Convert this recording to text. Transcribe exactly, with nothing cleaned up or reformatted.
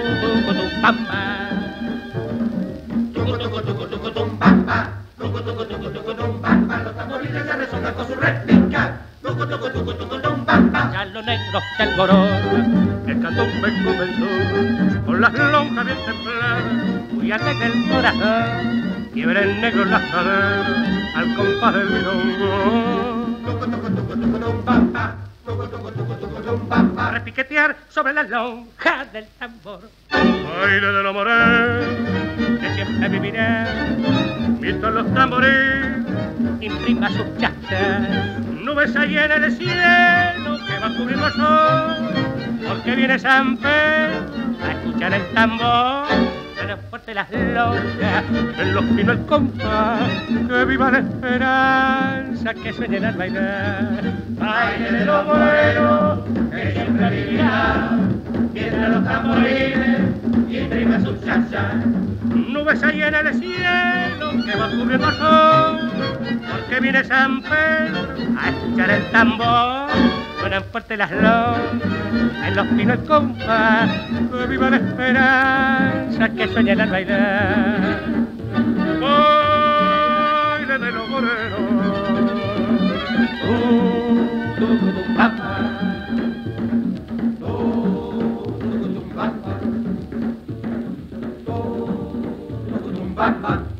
tucutum, pampa. Tucutum, pampa. Tucutum, pampa. Los tamboriles se resonan con su réplica. Tucutum, pampa. Ya lo negro que el gorón, el candombe comenzó con las lonjas bien templadas, muy alegre el corazón, quiebra el negro las caderas al compás del milongo. Repiquetear sobre la lonja del tambor, baile de la morena que siempre vivirá mientras los tambores imprima sus chachas. Nubes hay en el cielo que va a cubrir los ojos, porque viene San Pedro a escuchar el tambor. Suenan fuerte las lonjas, en los pinos el compás, que viva la esperanza, que sueñen al bailar. Baile de los morenos, que siempre vivirá, mientras los tamboriles imprimen sus chachas. Nubes hay en el cielo que va a cubrir los ojos, porque viene San Pedro a escuchar el tambor. Suenan fuerte las lonjas, en los pinos el compás, que viva la esperanza, que sueña al bailar. Baile de los morenos, uh, tucutum, pampa, uh, tucutum, pampa, uh, tucutum, pampa.